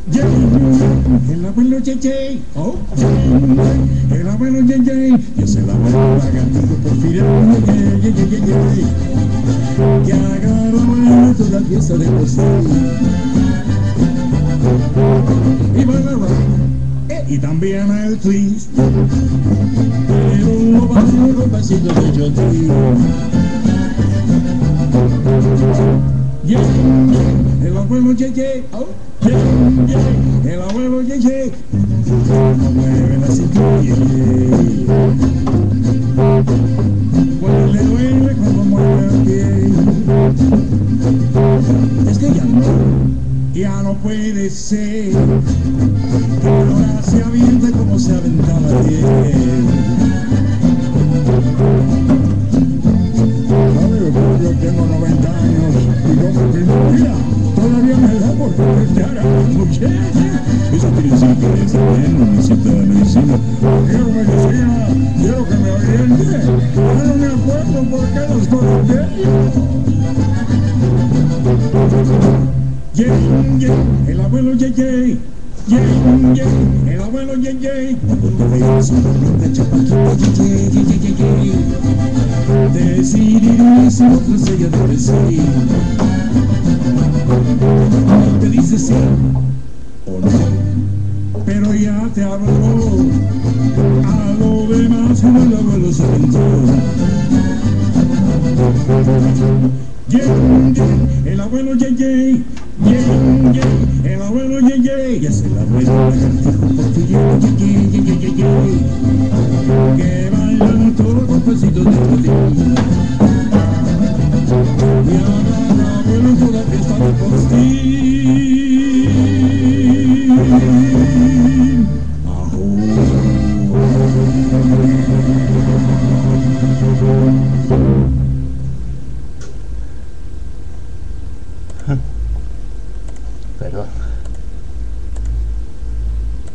El abuelo Yeye, oh, el abuelo Yeye, y es el abuelo lagartijo Porfirio, que agarra toda pieza de costal. Y bailaba, y también el twist, pero lo bailó con pasitos de chotis. El abuelo Yeye, oh, el abuelo Yeye, no mueve la cintura, pues le duele cuando mueve el pie. Es que ya no puede ser que ahora se aviente como se aventaba ayer. Yo tengo 90 años y como que mira, todavía me da por cortar a las muchachas. Eso quiere decir que está bien, no necesita medicina. Quiero medicina, quiero que me oriente. Ya no me acuerdo por qué los coloqué. El abuelo Yeye, el abuelo Yeye, cuando te veas una bonita chapaquita, Yeye, decidiré si otros ella debe ser. Te dice sí o no, pero ya te habló. A lo demás el abuelo se aventó. El abuelo Yeye, el abuelo Yeye, y es el abuelo lagartijo Porfirio, que bailan todo con pasitos de rodillo. Y ahora el abuelo en toda fiesta de postín. Ajú.